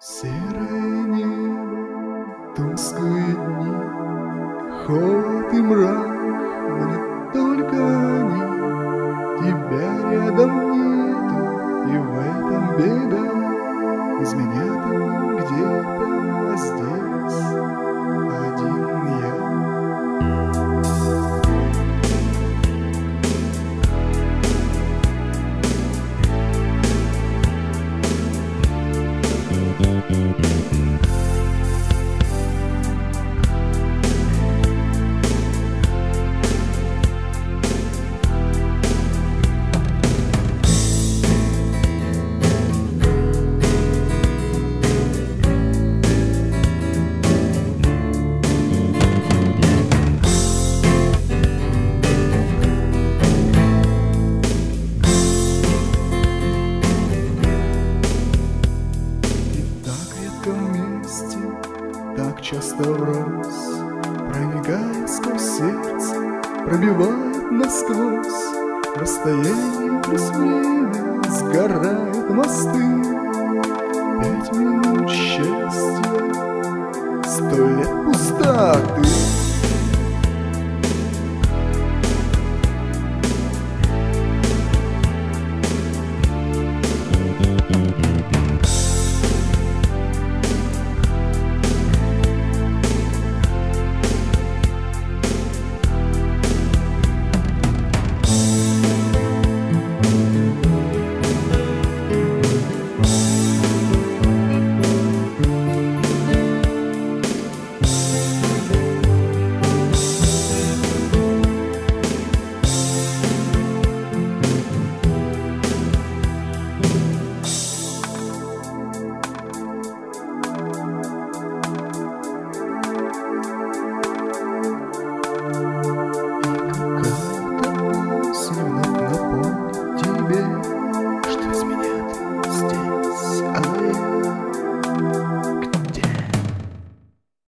Серое небо, тусклые дни, холод и мрак, но не только они. Тебя рядом нету, и в этом беда. Без меня ты где-то, а здесь один я. Так часто враз, проникая сквозь сердце, пробивает насквозь. Расстояние плюс время сгорают мосты. 5 минут счастья, 100 лет пустоты.